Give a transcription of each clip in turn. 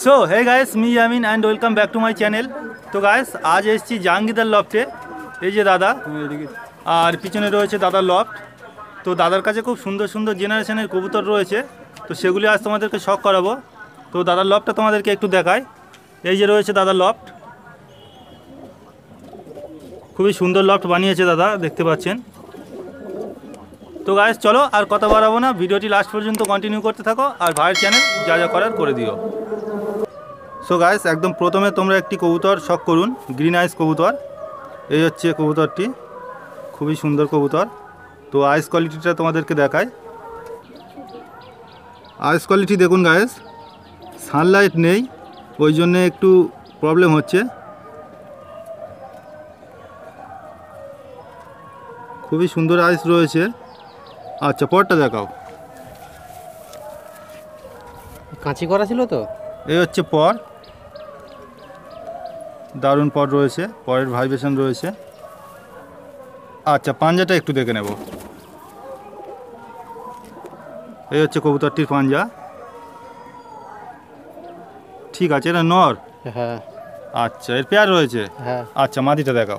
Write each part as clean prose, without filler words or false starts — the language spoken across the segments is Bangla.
So hey guys, me Yamin and welcome back to my channel. তো গাইস, আজ এসেছি জাহাঙ্গীরদার লফটে। এই যে দাদা, আর পিছনে রয়েছে দাদার লফট। তো দাদার কাছে খুব সুন্দর সুন্দর জেনারেশনের কবুতর রয়েছে, তো সেগুলি আজ তোমাদেরকে শখ করাবো। তো দাদার লফটটা তোমাদেরকে একটু দেখাই। এই যে রয়েছে দাদার লফট, খুবই সুন্দর লফট বানিয়েছে দাদা, দেখতে পাচ্ছেন। তো গাইস চলো আর কথা বাড়াবো না, ভিডিওটি লাস্ট পর্যন্ত কন্টিনিউ করতে থাকো আর ভাইয়ের চ্যানেল যা যা করার করে দিও। সো গাইস, একদম প্রথমে তোমরা একটি কবুতর শখ করুন, গ্রিন আইস কবুতর। এই হচ্ছে কবুতরটি, খুবই সুন্দর কবুতর। তো আইস কোয়ালিটিটা তোমাদেরকে দেখায়। আইস কোয়ালিটি দেখুন গাইস, সানলাইট নেই, ওই জন্যে একটু প্রবলেম হচ্ছে। খুবই সুন্দর আইস রয়েছে। আচ্ছা, পরটা দেখাও। কাঁচি করা ছিল তো। এই হচ্ছে পর, দারুণ পর রয়েছে, পরের ভাইব্রেশন রয়েছে। আচ্ছা, পাঞ্জাটা একটু দেখে নেব। এই হচ্ছে কবুতরটির পাঞ্জা। ঠিক আছে, এটা নর। হ্যাঁ। আচ্ছা, এর পেয়ার রয়েছে। হ্যাঁ। আচ্ছা, মাদিটা দেখাও।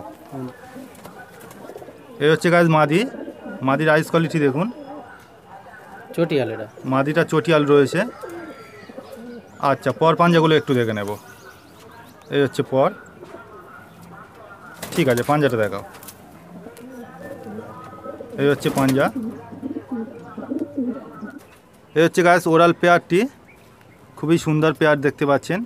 এই হচ্ছে গাইস মাদি। মাদির আইস কোয়ালিটি দেখুন, চটিয়াল এটা। মাদিটা চটিয়াল রয়েছে। আচ্ছা, পর পাঞ্জাগুলো একটু দেখে নেব। এই হচ্ছে পর। ঠিক আছে, পাঞ্জাটা দেখাও। এই হচ্ছে পাঞ্জা। এই হচ্ছে গাইস ওরাল পেয়ারটি, খুবই সুন্দর পেয়ার দেখতে পাচ্ছেন।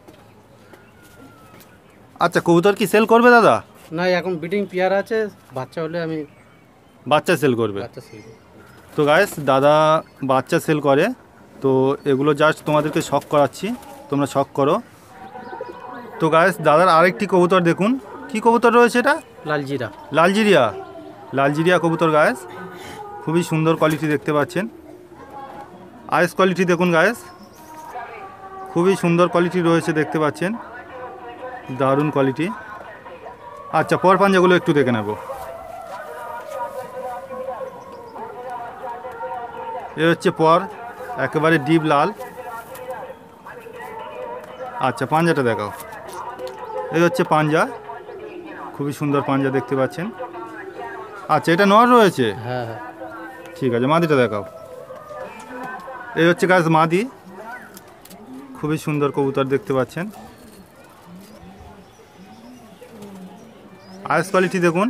আচ্ছা, কবুতর কি সেল করবে দাদা? না, এখন ব্রিডিং পেয়ার আছে, বাচ্চা হলে আমি বাচ্চা সেল করবে। বাচ্চা সেল করব। তো গাইস, দাদা বাচ্চা সেল করে, তো এগুলো জাস্ট তোমাদেরকে শখ করাচ্ছি, তোমরা শখ করো। তো গাইস, দাদার আরেকটি কবুতর দেখুন। কি কবুতর রয়েছে এটা? লালজিরা। লালজিরিয়া। লালজিরিয়া কবুতর গাইস, খুবই সুন্দর কোয়ালিটি দেখতে পাচ্ছেন। আইস কোয়ালিটি দেখুন গাইস, খুবই সুন্দর কোয়ালিটি রয়েছে দেখতে পাচ্ছেন, দারুণ কোয়ালিটি। আচ্ছা, পর পাঞ্জাগুলো একটু দেখে নেব। এ হচ্ছে পর, একেবারে ডিপ লাল। আচ্ছা, পাঞ্জাটা দেখাও। এই হচ্ছে পাঞ্জা, খুবই সুন্দর পাঞ্জা দেখতে পাচ্ছেন। আচ্ছা, এটা নর রয়েছে। হ্যাঁ হ্যাঁ। ঠিক আছে, মাদিটা দেখাও। এই হচ্ছে গাছ মাদি, খুবই সুন্দর কবুতর দেখতে পাচ্ছেন। আইস কোয়ালিটি দেখুন,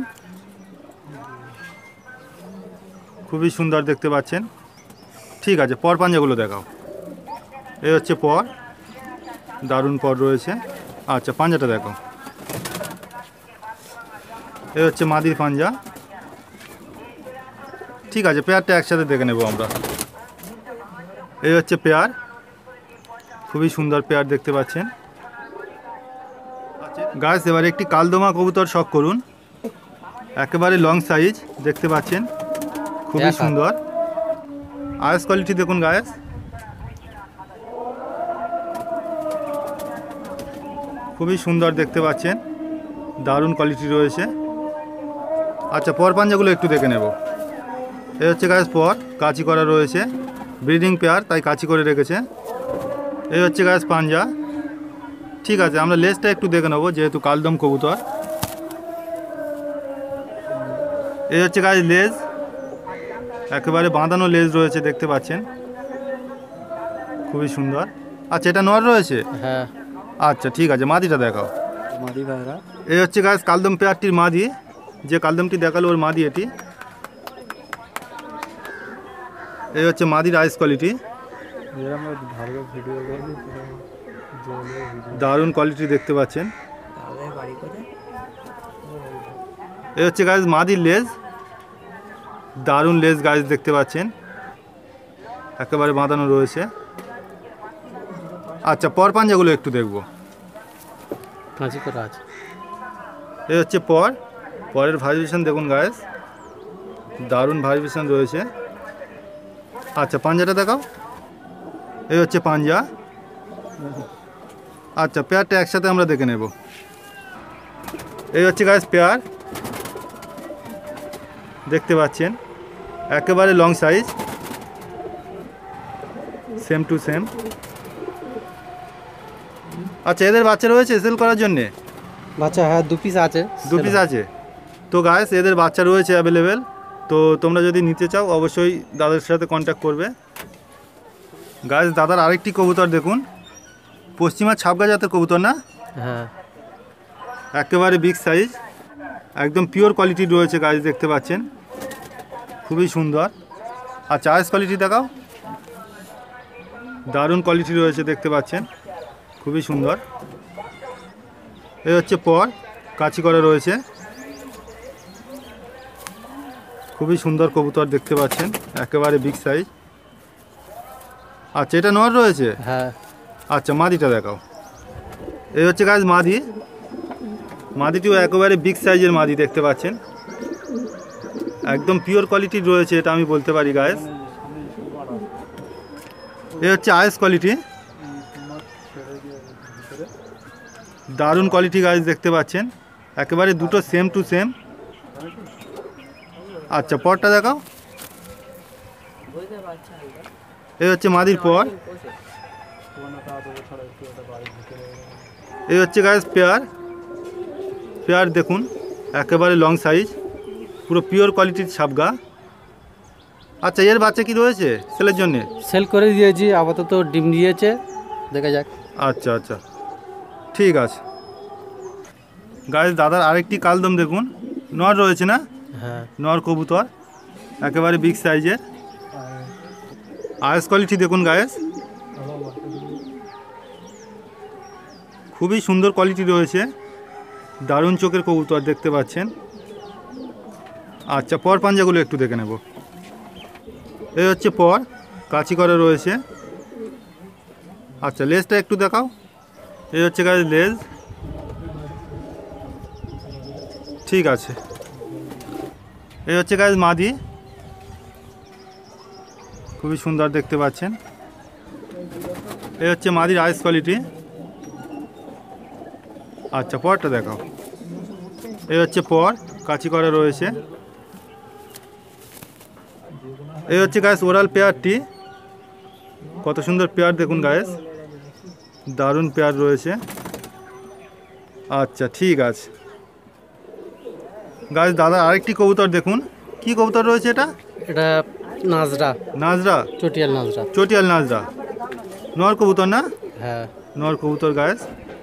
খুবই সুন্দর দেখতে পাচ্ছেন। ঠিক আছে, পর পাঞ্জাগুলো দেখাও। এই হচ্ছে পর, দারুণ পর রয়েছে। আচ্ছা, পাঞ্জাটা দেখো। এই হচ্ছে মাদির পাঞ্জা। ঠিক আছে, পেয়ারটা একসাথে দেখে নেব আমরা। এই হচ্ছে পেয়ার, খুবই সুন্দর পেয়ার দেখতে পাচ্ছেন। গাছ, এবারে একটি কালদমা কবুতর শখ করুন, একেবারে লং সাইজ দেখতে পাচ্ছেন, খুবই সুন্দর। আইস কোয়ালিটি দেখুন গাছ, খুবই সুন্দর দেখতে পাচ্ছেন, দারুণ কোয়ালিটি রয়েছে। আচ্ছা, পর পাঞ্জাগুলো একটু দেখে নেব। এই হচ্ছে গাছ পর, কাঁচি করা রয়েছে, ব্রিডিং পেয়ার তাই কাঁচি করে রেখেছে। এই হচ্ছে গাছ পাঞ্জা। ঠিক আছে, আমরা লেজটা একটু দেখে নেবো, যেহেতু কালদম কবুতর। এই হচ্ছে গাছ লেজ, একেবারে বাঁধানো লেজ রয়েছে দেখতে পাচ্ছেন, খুবই সুন্দর। আচ্ছা, এটা নর রয়েছে। হ্যাঁ। আচ্ছা, ঠিক আছে, মাদিটা দেখাও। মাদি ভাইরা। এই হচ্ছে গাছ কালদম পেয়ারটির মাদি, যে কালদমটি দেখালো ওর মাদি এটি। এই হচ্ছে মাদির আইস কোয়ালিটি, দারুণ কোয়ালিটি দেখতে পাচ্ছেন। এই হচ্ছে গাছ মাদির লেজ, দারুণ লেজ গাছ দেখতে পাচ্ছেন, একেবারে বাঁধানো রয়েছে। আচ্ছা, পর পাঞ্জাগুলো একটু দেখব। কাঁচি করা আছে। এই হচ্ছে পর, পরের ভাইব্রেশন দেখুন গাছ, দারুণ ভাইব্রেশন রয়েছে। আচ্ছা, পাঞ্জাটা দেখাও। এই হচ্ছে পাঞ্জা। আচ্ছা, পেয়ারটা একসাথে আমরা দেখে নেব। এই হচ্ছে গাছ পেয়ার দেখতে পাচ্ছেন, একেবারে long size, same to same. আচ্ছা, এদের বাচ্চা রয়েছে সেল করার জন্যে? বাচ্চা হ্যাঁ 2 পিস আছে। 2 পিস আছে। তো গাইস এদের বাচ্চা রয়েছে অ্যাভেলেবেল। তো তোমরা যদি নিতে চাও অবশ্যই দাদার সাথে কন্ট্যাক্ট করবে। গাইস দাদার আরেকটি কবুতর দেখুন, পশ্চিমা ছাপগা জাতের কবুতর না? হ্যাঁ একেবারে বিগ সাইজ, একদম পিওর কোয়ালিটির রয়েছে গাইস, দেখতে পাচ্ছেন খুবই সুন্দর। আর চার্জ কোয়ালিটি দেখাও, দারুণ কোয়ালিটি রয়েছে দেখতে পাচ্ছেন, খুবই সুন্দর। এই হচ্ছে পর, কাঁচি করা রয়েছে, খুবই সুন্দর কবুতর দেখতে পাচ্ছেন, একেবারে বিগ সাইজ। আচ্ছা, এটা নর রয়েছে? হ্যাঁ। আচ্ছা, মাদিটা দেখাও। এই হচ্ছে গাইস মাদি, মাদিটিও একেবারে বিগ সাইজের মাদি দেখতে পাচ্ছেন, একদম পিওর কোয়ালিটির রয়েছে, এটা আমি বলতে পারি গাইস। এই হচ্ছে আইস কোয়ালিটি, দারুণ কোয়ালিটি গাইস দেখতে পাচ্ছেন, একেবারে দুটো সেম টু সেম। আচ্ছা, পরটা দেখাও। এই হচ্ছে মাদির পর। এই হচ্ছে গাইস পেয়ার, পেয়ার দেখুন একেবারে লং সাইজ, পুরো পিওর কোয়ালিটির ছাপগা। আচ্ছা, এর বাচ্চা কি রয়েছে সেলের জন্যে? সেল করে দিয়েছি, আপাতত ডিম দিয়েছে, দেখা যাক। আচ্ছা আচ্ছা, ঠিক আছে। গাইস দাদার আরেকটি কালদম দেখুন, নর রয়েছে না? হ্যাঁ নর কবুতর, একেবারে বিগ সাইজের। আইস কোয়ালিটি দেখুন গাইস, খুবই সুন্দর কোয়ালিটি রয়েছে, দারুণ চোখের কবুতর দেখতে পাচ্ছেন। আচ্ছা, পর পাঞ্জাগুলো একটু দেখে নেব। এই হচ্ছে পর, কাঁচি করা রয়েছে। আচ্ছা, লেজটা একটু দেখাও। এই হচ্ছে গাইস লেজ, ঠিক আছে। এই হচ্ছে গাইস মাদি, খুবই সুন্দর দেখতে পাচ্ছেন। এই হচ্ছে মাদির আইস কোয়ালিটি। আচ্ছা, পরটা দেখাও। এই হচ্ছে পর, কাঁচি করা রয়েছে। এই হচ্ছে গাইস ওরাল পেয়ারটি, কত সুন্দর পেয়ার দেখুন গাইস, দারুণ পেয়ার রয়েছে। আচ্ছা, ঠিক আছে। গাইস দাদা আরেকটি কবুতর দেখুন, কি কবুতর রয়েছে এটা? এটা নাজরা, নাজরা, চটিয়াল নাজরা। চটিয়াল নাজরা, নর কবুতর না? হ্যাঁ নর কবুতর গাইস।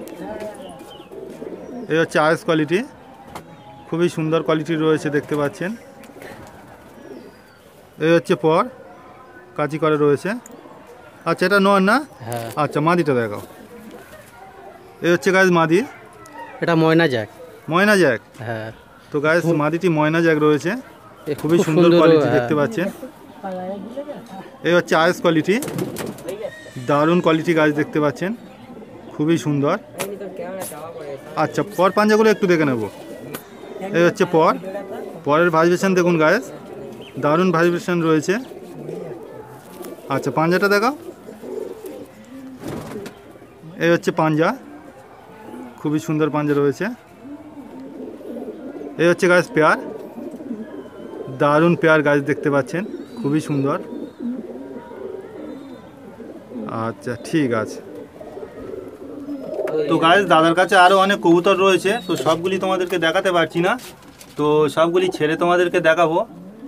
এই হচ্ছে আইস কোয়ালিটি, খুবই সুন্দর কোয়ালিটির রয়েছে দেখতে পাচ্ছেন। এই হচ্ছে পর, কাঁচি করে রয়েছে। আচ্ছা, এটা নর না? হ্যাঁ। আচ্ছা, মাদিটা দেখাও। এই হচ্ছে গাইস মাদি, এটা ময়না জ্যাক। ময়না জ্যাক। হ্যাঁ। তো গাইস মাদিটি ময়না জ্যাক রয়েছে, এ খুবই খুব সুন্দর কোয়ালিটি হ্যাঁ। দেখতে পাচ্ছেন। এই হচ্ছে আইস কোয়ালিটি, দারুণ কোয়ালিটি গাছ দেখতে পাচ্ছেন, খুবই সুন্দর। আচ্ছা, পর পাঞ্জাগুলো একটু দেখে নেব। এই হচ্ছে পর, পরের ভাইব্রেশন দেখুন গাইস, দারুণ ভাইব্রেশন রয়েছে। আচ্ছা, পাঞ্জাটা দেখাও। এই হচ্ছে পাঞ্জা, খুবই সুন্দর পাঞ্জা রয়েছে। এই হচ্ছে গাছ পেয়ার, দারুণ পেয়ার গাছ দেখতে পাচ্ছেন, খুবই সুন্দর। আচ্ছা, ঠিক আছে। তো গাইস দাদার কাছে আরও অনেক কবুতর রয়েছে, তো সবগুলি তোমাদেরকে দেখাতে পারছি না, তো সবগুলি ছেড়ে তোমাদেরকে দেখাবো।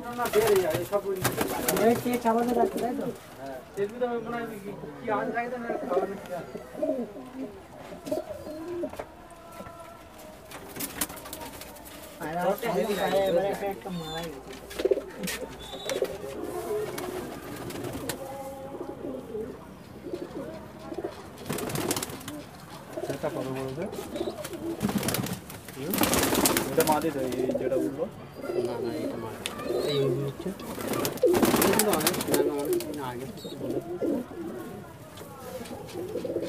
এটা মাদি তো, এই যেটা বললো না না, এটা মার এই হচ্ছে এগুলো অনেক আগে থেকে বলে